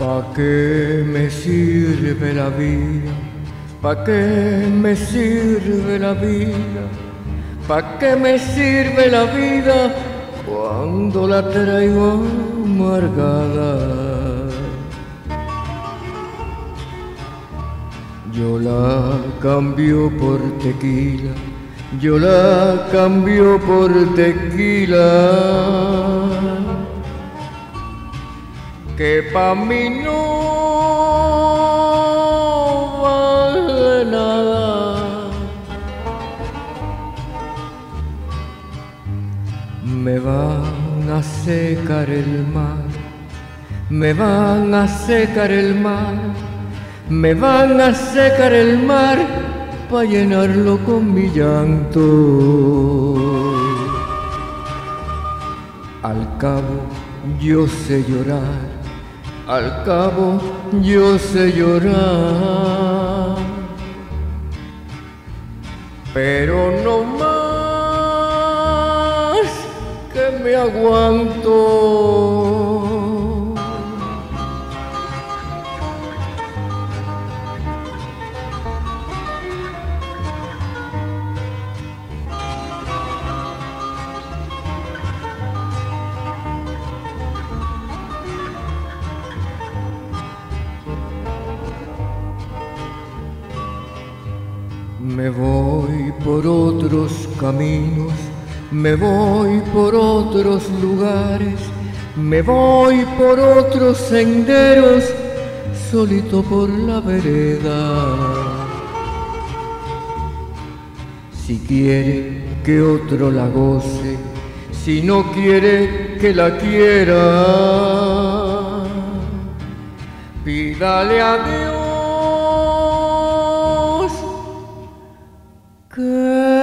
¿Pa' qué me sirve la vida? ¿Pa' qué me sirve la vida? ¿Pa' qué me sirve la vida cuando la traigo amargada? Yo la cambio por tequila, yo la cambio por tequila, que pa' mí no vale nada. Me van a secar el mar, me van a secar el mar, me van a secar el mar pa' llenarlo con mi llanto. Al cabo yo sé llorar, al cabo yo sé llorar, pero no más que me aguanto. Me voy por otros caminos, me voy por otros lugares, me voy por otros senderos, solito por la vereda. Si quiere que otro la goce, si no quiere que la quiera, pídale a Dios que